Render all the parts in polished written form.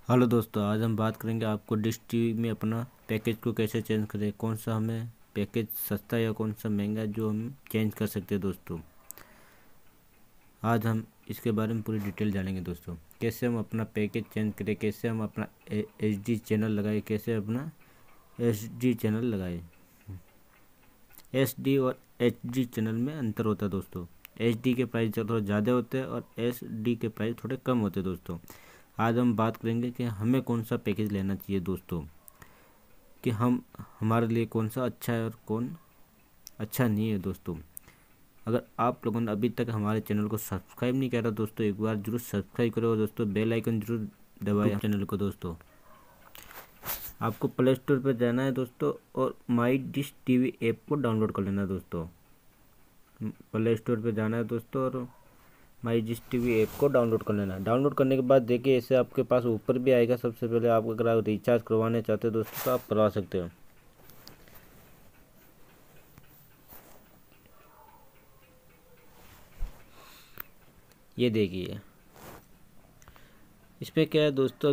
Hello दोस्तों, आज हम बात करेंगे आपको डिश टीवी में अपना पैकेज को कैसे चेंज करें, कौन सा हमें पैकेज सस्ता या कौन सा महंगा जो हम चेंज कर सकते हैं। दोस्तों आज हम इसके बारे में पूरी डिटेल जानेंगे। दोस्तों कैसे हम अपना पैकेज चेंज करें, कैसे हम अपना HD चैनल लगाए, कैसे अपना HD चैनल लगाए। SD और HD चैनल में अंतर होता है दोस्तों। HD के प्राइस थोड़ा ज़्यादा होते हैं और SD के प्राइस थोड़े कम होते हैं। दोस्तों आज हम बात करेंगे कि हमें कौन सा पैकेज लेना चाहिए दोस्तों, कि हमारे लिए कौन सा अच्छा है और कौन अच्छा नहीं है। दोस्तों अगर आप लोगों ने अभी तक हमारे चैनल को सब्सक्राइब नहीं करा दोस्तों, एक बार जरूर सब्सक्राइब करो और दोस्तों बेल आइकन जरूर दबाएं चैनल को। दोस्तों आपको प्ले स्टोर पर जाना है दोस्तों और माई डिश टीवी ऐप को डाउनलोड कर लेना है। दोस्तों प्ले स्टोर पर जाना है दोस्तों और माई डिश टीवी ऐप को डाउनलोड कर लेना। डाउनलोड करने के बाद देखिए ऐसे आपके पास ऊपर भी आएगा। सबसे पहले आप अगर आप रिचार्ज करवाने चाहते हो दोस्तों तो आप करवा सकते हो। ये देखिए इस पर क्या है दोस्तों,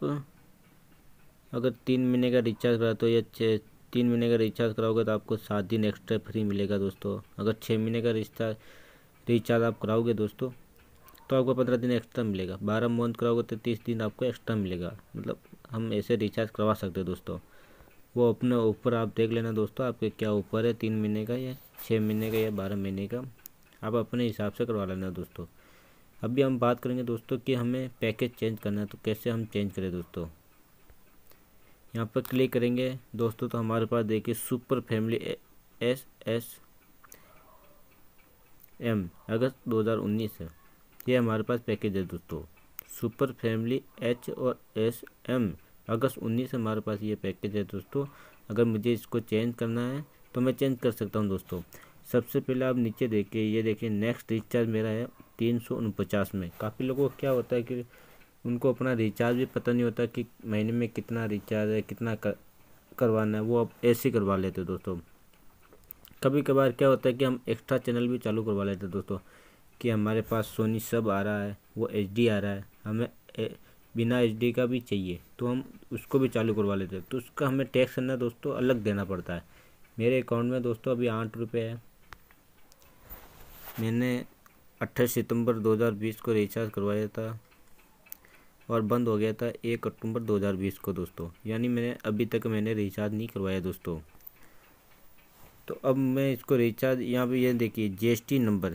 अगर 3 महीने का रिचार्ज कराते हो या 3 महीने का रिचार्ज कराओगे तो आपको 7 दिन एक्स्ट्रा फ्री मिलेगा। दोस्तों अगर 6 महीने का रिचार्ज आप कराओगे दोस्तों तो आपको 15 दिन एक्स्ट्रा मिलेगा। 12 मंथ कराओगे तो 30 दिन आपको एक्स्ट्रा मिलेगा। मतलब हम ऐसे रिचार्ज करवा सकते हैं दोस्तों। वो अपने ऊपर आप देख लेना दोस्तों, आपके क्या ऊपर है, 3 महीने का या 6 महीने का या 12 महीने का, आप अपने हिसाब से करवा लेना दोस्तों। अभी हम बात करेंगे दोस्तों कि हमें पैकेज चेंज करना है तो कैसे हम चेंज करें। दोस्तों यहाँ पर क्लिक करेंगे दोस्तों तो हमारे पास देखिए सुपर फैमिली SSM अगस्त 2019 है, ये हमारे पास पैकेज है दोस्तों। सुपर फैमिली H और SM अगस्त 19 हमारे पास ये पैकेज है दोस्तों। अगर मुझे इसको चेंज करना है तो मैं चेंज कर सकता हूँ दोस्तों। सबसे पहले आप नीचे देखिए, ये देखिए नेक्स्ट रिचार्ज मेरा है 349 में। काफ़ी लोगों को क्या होता है कि उनको अपना रिचार्ज भी पता नहीं होता कि महीने में कितना रिचार्ज है, कितना करवाना है, वो अब ऐसे ही करवा लेते हैं दोस्तों। कभी कभार क्या होता है कि हम एक्स्ट्रा चैनल भी चालू करवा लेते हैं दोस्तों, कि हमारे पास सोनी सब आ रहा है, वो HD आ रहा है, हमें बिना HD का भी चाहिए तो हम उसको भी चालू करवा लेते हैं। तो उसका हमें टैक्स करना दोस्तों अलग देना पड़ता है। मेरे अकाउंट में दोस्तों अभी 8 रुपये है। मैंने 28 सितंबर 2020 को रिचार्ज करवाया था और बंद हो गया था 1 अक्टूबर 2020 को दोस्तों। यानी अभी तक मैंने रिचार्ज नहीं करवाया दोस्तों। तो अब मैं इसको रिचार्ज, यहाँ पे ये देखिए GST number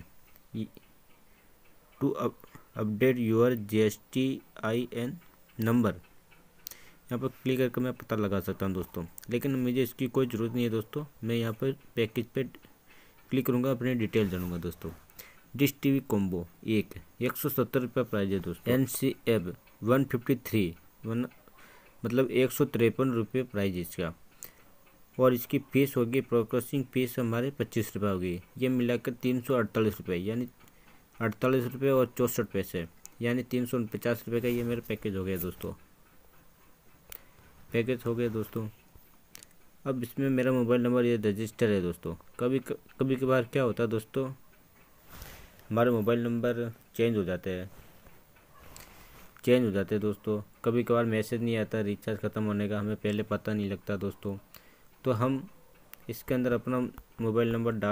to update your GSTIN number, यहाँ पर क्लिक करके मैं पता लगा सकता हूँ दोस्तों। लेकिन मुझे इसकी कोई ज़रूरत नहीं है दोस्तों। मैं यहाँ पर पैकेज पे क्लिक करूँगा, अपनी डिटेल जानूँगा दोस्तों। डिश टीवी कॉम्बो 170 रुपये प्राइस है दोस्तों। NCF 153 मतलब 153 रुपये प्राइस इसका। और इसकी फ़ीस होगी, प्रोसेसिंग फ़ीस हमारे 25 रुपये होगी। ये मिलाकर 348 रुपये, यानी 48 रुपये और 64 पैसे, यानी 349 रुपये का ये मेरा पैकेज हो गया दोस्तों। पैकेज हो गया दोस्तों। अब इसमें मेरा मोबाइल नंबर ये रजिस्टर है दोस्तों। कभी कभार क्या होता है दोस्तों, हमारे मोबाइल नंबर चेंज हो जाते हैं दोस्तों। कभी कभार मैसेज नहीं आता रिचार्ज ख़त्म होने का, हमें पहले पता नहीं लगता दोस्तों। तो हम इसके अंदर अपना मोबाइल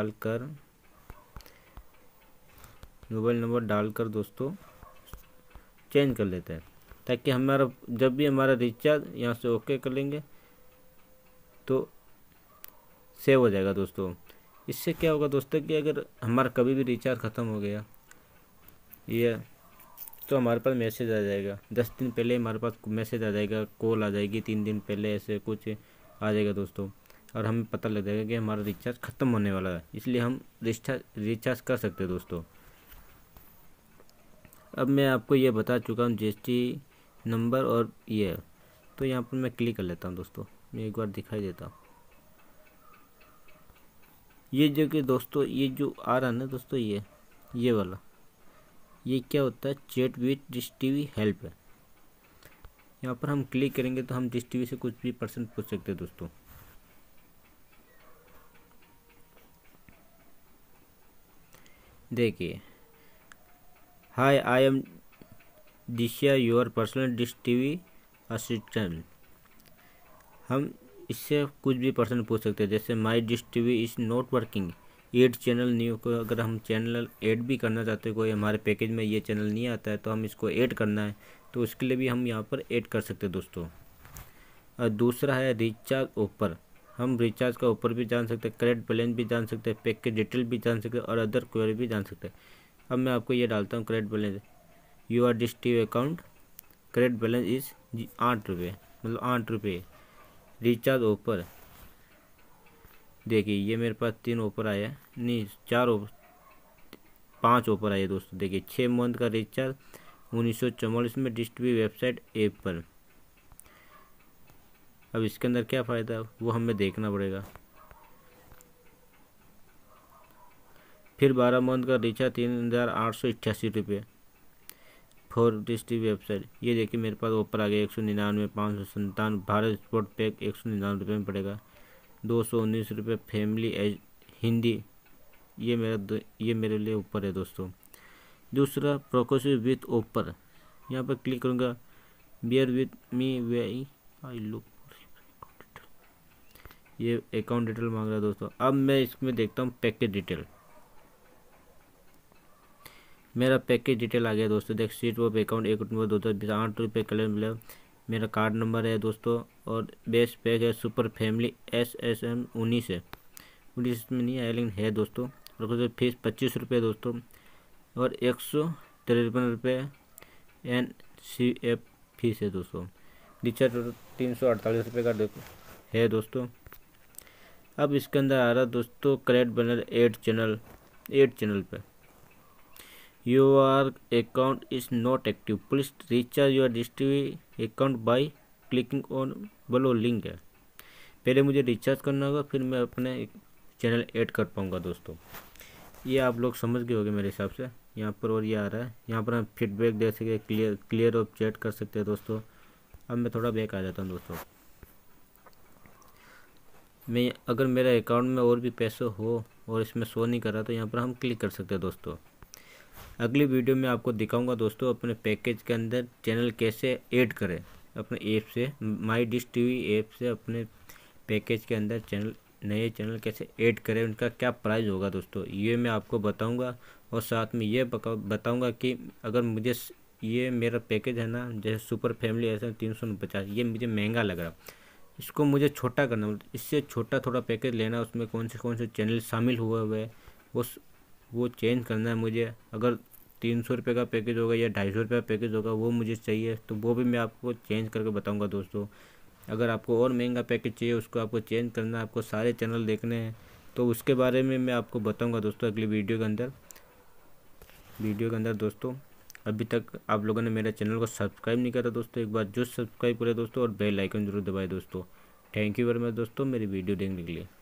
नंबर डालकर दोस्तों चेंज कर लेते हैं, ताकि हमारा जब भी हमारा रिचार्ज यहाँ से ओके कर लेंगे तो सेव हो जाएगा दोस्तों। इससे क्या होगा दोस्तों कि अगर हमारा कभी भी रिचार्ज ख़त्म हो गया ये तो हमारे पास मैसेज आ जाएगा। 10 दिन पहले हमारे पास मैसेज आ जाएगा, कॉल आ जाएगी 3 दिन पहले, ऐसे कुछ आ जाएगा दोस्तों। और हमें पता लग जाएगा कि हमारा रिचार्ज ख़त्म होने वाला है, इसलिए हम रिचार्ज कर सकते हैं दोस्तों। अब मैं आपको ये बता चुका हूँ GST नंबर और ये, तो यहाँ पर मैं क्लिक कर लेता हूँ दोस्तों। मैं एक बार दिखाई देता हूँ। ये जो कि दोस्तों ये जो आ रहा है ना दोस्तों, ये वाला, ये क्या होता है, chat with dish TV help है। यहाँ पर हम क्लिक करेंगे तो हम डिश टीवी से कुछ भी पर्सन पूछ सकते हैं दोस्तों। देखिए, hi I am Dishia your personal dish TV assistant. हम इससे कुछ भी पर्सन पूछ सकते हैं, जैसे my dish TV is not working, add channel new को अगर हम चैनल ऐड भी करना चाहते हैं, कोई हमारे पैकेज में ये चैनल नहीं आता है तो हम इसको ऐड करना है, तो उसके लिए भी हम यहाँ पर ऐड कर सकते हैं दोस्तों। और दूसरा है रिचार्ज ऑफर, हम रिचार्ज का ऑफर भी जान सकते हैं, क्रेडिट बैलेंस भी जान सकते हैं, पैकेज डिटेल भी जान सकते हैं और अदर क्वेरी भी जान सकते हैं। अब मैं आपको ये डालता हूँ credit balance, your dish TV account credit balance is 8 रुपये, मतलब 8 रुपये। रिचार्ज ऑफर देखिए, ये मेरे पास 3 ऑफर आया है, नहीं 5 ऑफर आए दोस्तों। देखिए 6 मंथ का रिचार्ज 1944 में डिश टीवी वेबसाइट ऐप पर। अब इसके अंदर क्या फ़ायदा है वो हमें देखना पड़ेगा। फिर 12 मंथ का रिचार्ज 3888 रुपये फॉर डिश टीवी वेबसाइट। ये देखिए मेरे पास ऑफर आ गया 199, 597। भारत स्पोर्ट पैक 199 रुपये में पड़ेगा। 219 रुपये फैमिली एज हिंदी, ये मेरे लिए ऊपर है दोस्तों। दूसरा प्रोकोसिव विथ ऑफर, यहाँ पर क्लिक करूँगा, bear with me while I look, ये अकाउंट डिटेल मांग रहा है दोस्तों। अब मैं इसमें देखता हूँ पैकेज डिटेल, मेरा पैकेज डिटेल आ गया दोस्तों। देख सीट ऑफ अकाउंट 1 अक्टूबर 2020, 8 रुपये क्लेम मिला। मेरा कार्ड नंबर है दोस्तों और बेस पैक है सुपर फैमिली SSM 19 है, 19 में नहीं आया लेकिन है दोस्तों। और फीस 25 रुपये दोस्तों और 153 रुपये NCF फीस है दोस्तों। रिचार्ज 348 रुपये का है दोस्तों। अब इसके अंदर आ रहा दोस्तों क्रेडिट बैलेंस 8 चैनल पे, your account is not active, please recharge your dish TV account by clicking on below link है। पहले मुझे रिचार्ज करना होगा फिर मैं अपने चैनल ऐड कर पाऊँगा दोस्तों। ये आप लोग समझ गए होंगे मेरे हिसाब से। यहाँ पर और ये आ रहा है, यहाँ पर हम फीडबैक दे सके, क्लियर ऑफ चैट कर सकते हैं दोस्तों। अब मैं थोड़ा बैक आ जाता हूँ दोस्तों। मैं अगर मेरे अकाउंट में और भी पैसे हो और इसमें शो नहीं कर रहा तो यहाँ पर हम क्लिक कर सकते हैं दोस्तों। अगली वीडियो में आपको दिखाऊंगा दोस्तों अपने पैकेज के अंदर चैनल कैसे ऐड करें अपने ऐप से, माई डिश टीवी ऐप से अपने पैकेज के अंदर नए चैनल कैसे ऐड करें, उनका क्या प्राइस होगा दोस्तों, ये मैं आपको बताऊंगा। और साथ में ये बताऊंगा कि अगर मुझे ये मेरा पैकेज है ना, जैसे सुपर फैमिली ऐसा 349, ये मुझे महंगा लग रहा, इसको मुझे छोटा करना, इससे छोटा थोड़ा पैकेज लेना, उसमें कौन से चैनल शामिल हुए हैं वो चेंज करना है मुझे। अगर 300 रुपये का पैकेज होगा या 250 रुपये का पैकेज होगा वो मुझे चाहिए, तो वो भी मैं आपको चेंज करके बताऊंगा दोस्तों। अगर आपको और महंगा पैकेज चाहिए, उसको आपको चेंज करना है, आपको सारे चैनल देखने हैं, तो उसके बारे में मैं आपको बताऊंगा दोस्तों अगली वीडियो के अंदर दोस्तों। अभी तक आप लोगों ने मेरे चैनल को सब्सक्राइब नहीं करा दोस्तों, एक बार जो सब्सक्राइब करें दोस्तों और बेल आइकन जरूर दबाएं दोस्तों। थैंक यू वेरी मच दोस्तों मेरी वीडियो देखने के लिए।